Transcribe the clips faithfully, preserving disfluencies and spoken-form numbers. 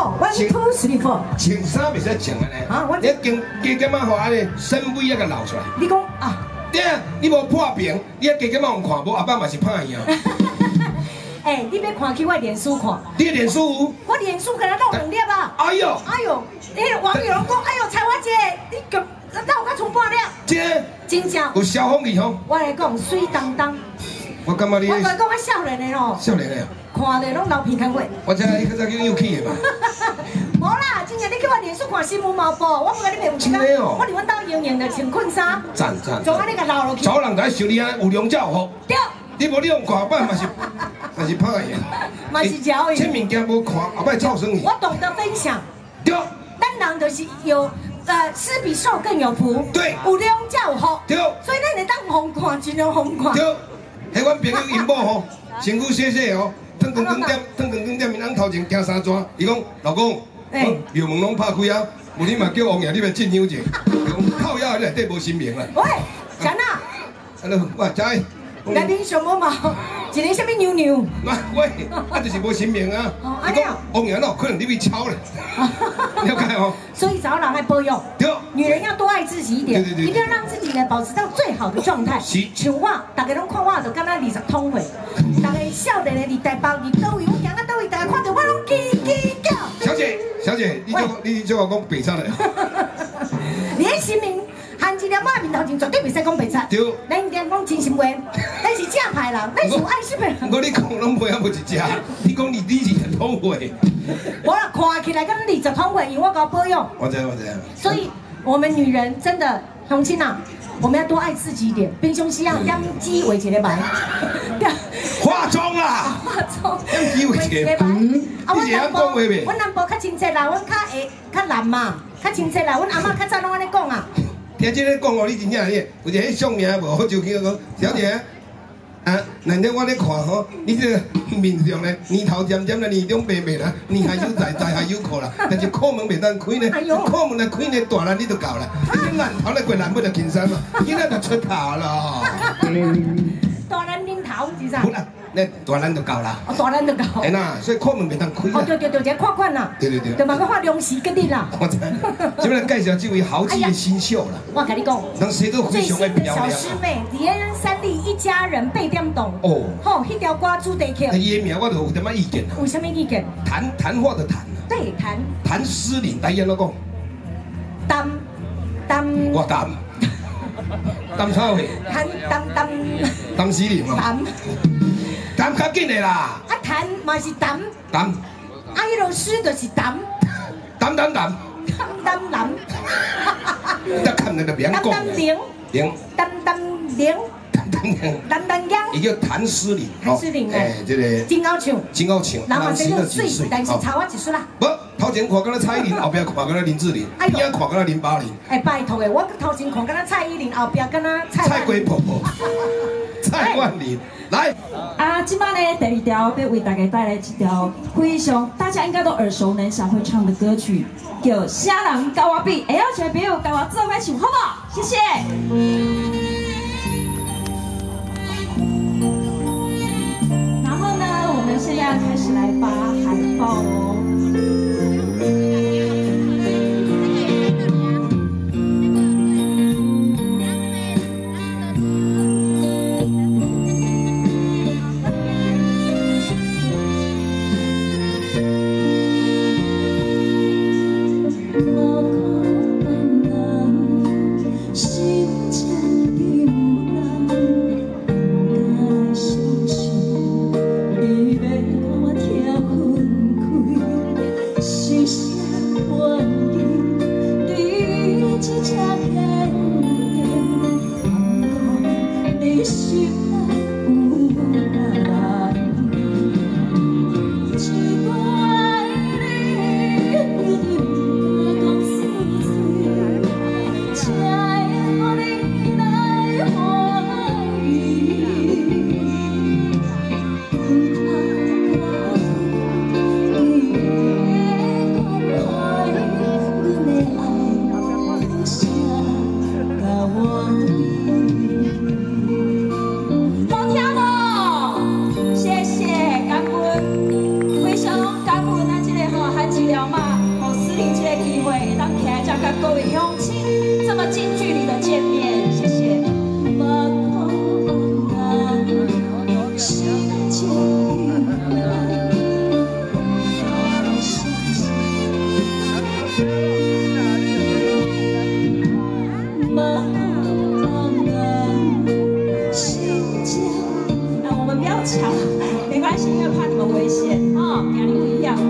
哦，我是土实力货。 穿衫袂使穿安尼。啊，我你加加减啊，互安尼身尾啊，甲露出来。 你讲啊？ 对啊，你无破屏，你啊加减啊互看，无后摆嘛是歹样。 哎，你要看去我脸书看？ 你脸书有？ 我脸书给他弄两粒啊！ 哎呦！ 哎呦！那个网友讲，哎呦，采花姐，你个让我冲半粒。 姐， 真正有消风气吼。 我来讲，水当当。 我感觉你。 我来讲，我少年的吼。 少年的。 看的拢流鼻孔血。 我知你较早叫幼气的嘛。 无啦，真正你去我脸书看新闻嘛无？我不甲你骗有时间。我伫阮兜永远的穿困衫。 赞赞。 从安尼甲留落去。 找人来修理啊，有良才有福。 对。 你无你用看摆嘛是，嘛是歹样。 嘛是骄傲。 这物件无看，后摆臭生意。 我懂得分享。 对。 咱人就是有。呃，施比受更有福。对，有良才有福。对，所以咱会当疯看，尽量疯看。对， 迄阮朋友因某吼，身躯细细哦，腾腾腾点，腾腾腾点，面俺头前行三转，伊讲老公，庙门拢拍开啊，有你嘛叫王爷，你来进香者，靠腰内底无神明啦。喂， 谁啊？ 安尼，我知。 内面上无毛，一个什么牛牛？ 喂，啊就是无神明啊。你讲王爷喏，可能你被抄了。了解哦。所以找人来保养。对。女人要多爱自己一点，一定要让自己呢保持到最好的状态。是。像我，大家拢看我就敢若二十通岁，大家少年的伫台北，伫倒位，我行到倒位，大家看到我拢叽叽叫。小姐，小姐，你做你做我讲白差嘞。你喺心明。含一粒仔面头前绝对袂使讲白贼，对，咱应该讲真心话，咱是正派人，咱是有爱心的人。我你讲拢袂啊无一只，你讲你你是很通会。我啦看起来跟二十通会，因为我搞保养。我知我知。所以我们女人真的，雄亲啊，我们要多爱自己一点。平常时啊，养鸡为一个白。化妆啦！化妆。养鸡为一个白。啊，我南部，我南部较亲切啦，阮较会较蓝嘛，较亲切啦。阮阿嬷较早拢安尼讲啊。听这个讲哦，你真正哩，有一个相名无好就去讲，小姐，啊，难得我咧看吼，你这个面上咧年头尖尖啦，年中白白啦，年还有在在还有苦啦，但是课门袂当开呢，课门来开呢大人你就搞啦，你烂头咧过难不就轻松嘛，现在就出头咯。大人领头是啥？那大人就够啦，哦，大人就够。哎呐，所以课门袂当开。哦，对对对，这看管啦。对对对。就嘛个发粮食给你啦。我知。这边来介绍这位豪记的新秀啦。我跟你讲，人谁都非常的漂亮。小师妹，李安三立一家人八点档。哦。吼，迄条歌主题曲。伊的名我就有点仔意见啦。有啥物意见？谈谈话的谈。对，谈。谈诗林，来演老讲。谈谈。我谈。谈啥话？谈谈谈。谈诗林哦。谈。谈较紧的啦，啊谈嘛是谈，谈，啊迄落诗就是谈，谈谈谈，谈谈谈，得看那个名讲，谈谈灵，灵，谈谈灵，谈谈灵，谈谈灵，伊叫谭诗林，谭诗林哎，这个真好唱，真好唱，人嘛生得水，但是差我一岁啦。不，头前看敢若蔡依林，后边看敢若林志玲，边看敢若林宝玲。哎，拜托的，我头前看敢若蔡依林，后边敢若蔡蔡龟婆婆，蔡万林。来啊！今晚呢，第二条要为大家带来一条非常大家应该都耳熟能详会唱的歌曲，叫《虾人跟我比》。哎，要请朋友跟我做开唱，好不好？谢谢。然后呢，我们现在开始来发海报哦。 我跳分开。 会，当起来再跟各位乡亲这么近距离的见面，谢谢。我们不要抢，没关系，因为怕你们危险啊，压力不一样。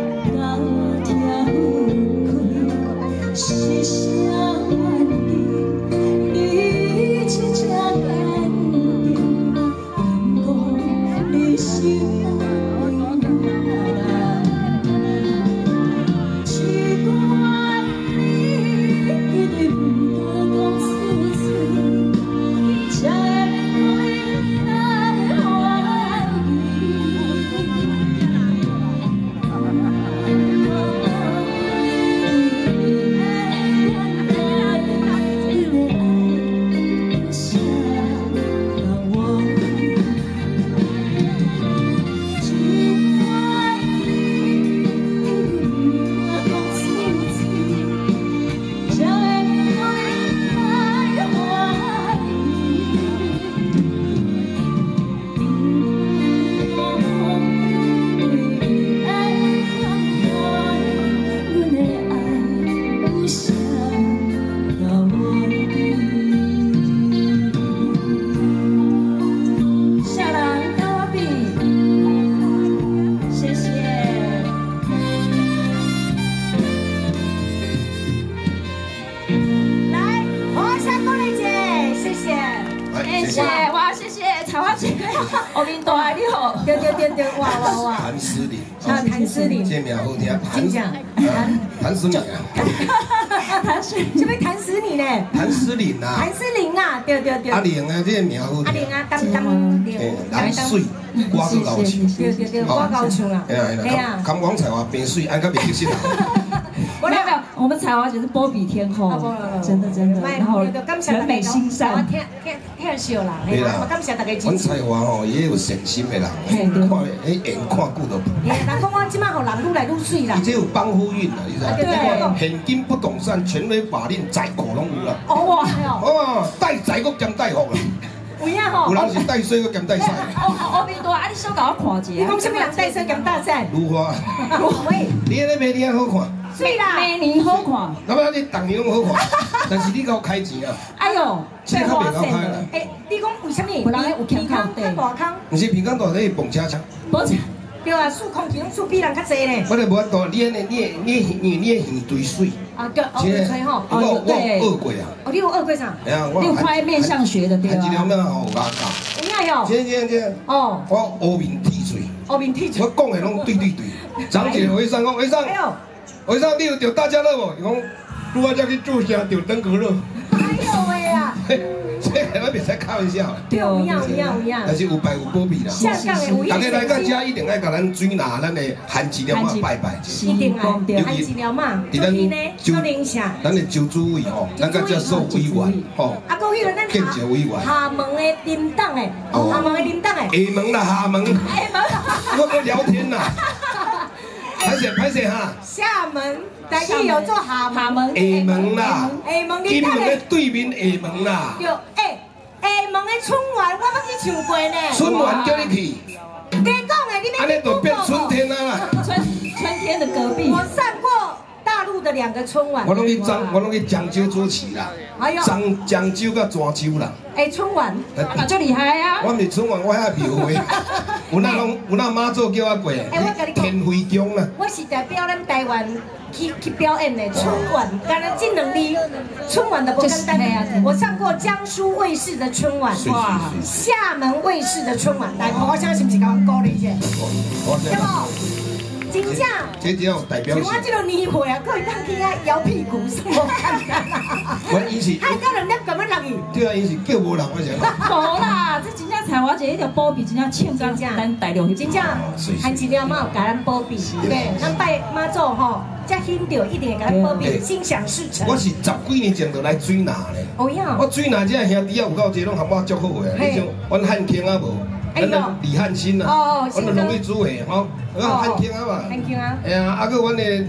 我面大你好， 对对对对，哇哇哇！ 谭诗琳， 啊谭诗琳， 这名好听， 真正谭谭诗琳啊， 谭诗， 是不是谭诗琳呢？ 谭诗琳啊， 谭诗琳啊，对对对。 阿玲啊，这个名好听。 阿玲啊，当当玲， 人水，歌都高唱。 对对对，歌高唱啊。 哎呀，看讲才华变水，安个变得没有没有，我们才华姐是波比天后，真的真的，然后人美心善， 天天天笑啦， 对啦， 感谢大家支持。 阮才华吼也有善心的人，看迄眼看久都。 人讲我即马吼人愈来愈水啦。 伊这有帮夫运啦，你知道？对。现金不动产、权威法令、财库拢有啦。 哦哇！ 哦，带财佫兼带福啦。 有影吼。 有人是带水佫兼带晒。 哦，后面多啊，你小甲我看一下。 你讲什么人带水兼带晒？ 如花。 如花。 你安尼每年好看。 水啦， 每年好看， 那么你逐年拢好看，但是你甲我开钱啊！ 哎呦， 这较袂够开啦！ 哎，你讲为什么？ 有人有健康对，大康。 不是平康大咧蹦车车。 无车。 对啊，数空气拢数比人较济呢。 我咧无法度，你安尼，你你你你耳堆水。 啊对，哦吹吼。 我我学过啊。 哦，你有学过啥？ 哎呀，我。 你有快面相学的对啊。 含一条咩好牙教。 有影哟。 这这这。哦。我乌面剃嘴。 乌面剃嘴。 我讲的拢对对对。张姐回上讲回上。哎呦。回上你有钓大家乐无？伊讲，拄啊才去注下钓登革热。 哎呦喂啊！ 这个我别使开玩笑。 对，有影有影有影。 但是有拜有保庇啦。 下降的有影。 大家来到这一定爱甲咱水拿咱的含治疗嘛拜拜。 一定啊，含治疗嘛。伫咱呢，少林下。 咱的周主委吼，咱甲接受委员吼。 啊，讲迄个咱建设委员。 厦门的林党的，厦门的林党的。 厦门啦，厦门。 厦门。 我搁聊天啦。拍摄拍摄哈， 厦门，台语有做厦门， 厦门， 厦门啦， 厦门， 金门的对面厦门啦。 有，哎，厦门的春晚我捌去唱过呢。 春晚叫你去。 假讲的，你没听过？ 安尼就变春天啦。 春春天的隔壁。 我上过大陆的两个春晚。 我拢去漳，我拢去漳州主持啦。哎呦。漳漳州甲泉州啦。 哎，春晚， 那就厉害啊！ 我唔是春晚，我遐庙会，有那拢有那妈祖叫我过，天妃宫啦。 我是代表咱台湾去去表演的春晚，干了这两年春晚的不简单。我上过江苏卫视的春晚，哇，厦门卫视的春晚，来，我想是不是甲我鼓励一下？对不？真正， 这只有代表性。 像我这种年岁啊，可以当去遐摇屁股，什么看看啦？ 我伊是， 还到人家咁样落去。 对啊，伊是叫无人我想。 无啦，这真正才华姐一条保庇，真正唱到咱大陆去。 真正，含一了嘛有甲咱保庇，对，咱拜妈祖吼，才欣到一定会甲咱保庇，心想事成。 我是十几年前就来水拿咧。 哦呀。我水拿这兄弟啊有够济，拢含我祝福的。你像阮汉卿啊无？咱个李汉新啊，阮个龙玉珠的吼，阮汉卿啊嘛。汉卿啊。哎呀，啊个阮的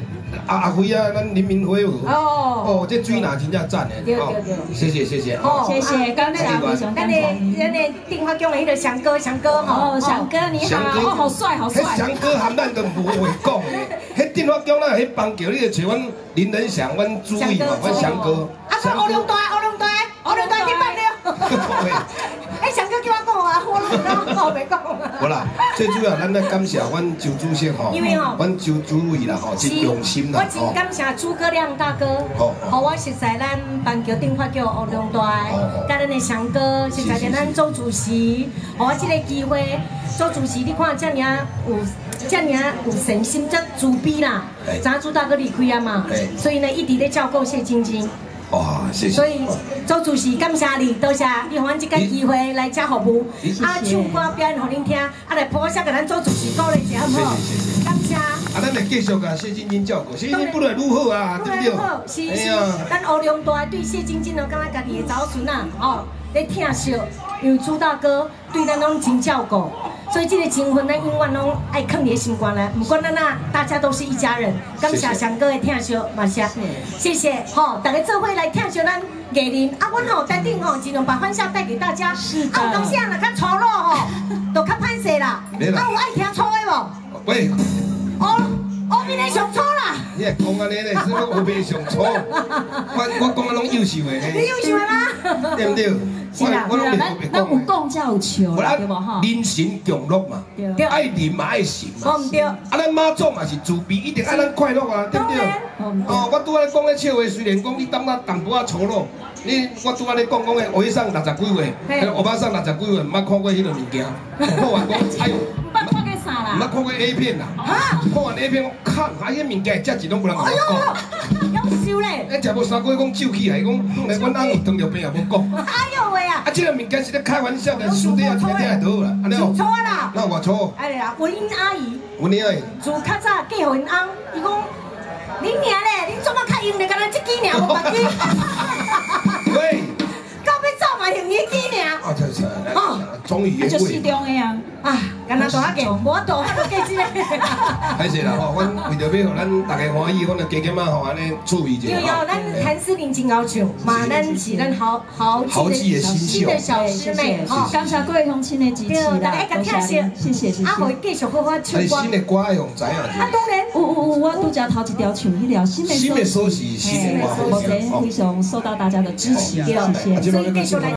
阿阿辉啊，咱林明辉哦。 哦。 哦，这水拿真正赞的。 对对对。 谢谢谢谢。 哦，谢谢，感谢非常感谢。 咱的电话中的迄个翔哥，翔哥哦，翔哥你好，哦，好帅好帅。 翔哥含咱都无话讲的，迄电话中咱迄帮叫你就找阮林仁祥、阮朱毅嘛，阮翔哥。 啊，我乌龙大，乌龙大，乌龙大去办了。哎，翔哥叫我讲啊，我拢我袂讲。 好啦，最主要咱咧感谢阮周主席吼， 因为吼， 阮周主委啦吼，真用心啦。 我真感谢诸葛亮大哥，好，我实在咱办叫电话叫乌龙大，甲咱的翔哥，实在跟咱周主席，互我这个机会，周主席你看遮尔有。遮尔有诚心，遮慈悲啦！咱朱大哥离开啊嘛，所以呢一直咧照顾谢晶晶。 哇，谢谢。 所以周主席感谢你，多谢你互阮这个机会来遮服务，啊唱歌表演互恁听，啊来播下给咱周主席鼓励一下好不好？感谢。 啊，咱来继续甲谢晶晶照顾，谢晶晶不来愈好啊，对不对？ 是是，咱乌龙大对谢晶晶哦，感觉家己的早孙啊，哦，咧疼惜，因为朱大哥对咱拢真照顾。所以这个情分，咱永远拢爱放伫心肝内，不管咱哪，大家都是一家人。感谢翔哥的疼惜，嘛谢，谢谢，吼，大家做伙来疼惜咱艺人。啊，阮吼台顶吼尽量把欢笑带给大家。是的。啊，有当时啊，若较粗鲁吼，就较歹势啦。啊，有爱听粗的无？ 喂。 哦，后面的上粗啦。 你系讲安尼咧，是我后面上粗。我我讲啊，拢优秀的咧。 你优秀的吗？ 对不对？ 是啦，是啦，咱咱有讲才有笑啦，对无吼？ 人心共乐嘛，爱人嘛爱心嘛。 唔对。啊， 咱妈祖嘛是慈悲，一定爱咱快乐啊，对不对？哦，我拄仔咧讲咧笑话，虽然讲你感觉淡薄仔粗鲁，你我拄仔咧讲讲诶，学生六十几岁，学巴生六十几岁，毋捌看过迄个物件，看完讲哎呦， 毋捌看过啥啦？ 毋捌看过 A 片啦，看完 A 片，看啊，迄物件价值拢无人甲我讲。夭寿咧！ 哎，食无三个月讲酒气来讲，来阮翁有糖尿病也无讲。 哎呦喂啊！ 啊，这个物件是咧开玩笑的，输底啊，听听就好啦，安尼哦。 错啦！ 那我错。 哎呀，文英阿姨。 文英阿姨。 自较早嫁互因翁，伊讲，恁娘咧，恁怎么较用咧？敢若这支尔无别支。 喂。 到要走嘛，用伊支尔。 啊，真是。哦。终于。 就适中的呀。 啊，敢若大下嫁，无大下就嫁这个。 歹势啦吼，阮为着要互咱大家欢喜，阮就加减啊吼安尼注意一下。 有有，咱谭思玲真好唱，嘛咱是咱豪豪记的新的小师妹， 吼，感谢各位乡亲的支持啦， 大家感谢， 谢谢谢谢。 啊，会继续好好唱歌。 新的歌爱用知啊。 啊，当然。 有有有，我拄则头一条唱迄条新的新的收视，新的歌， 非常受到大家的支持，谢谢。 所以继续来。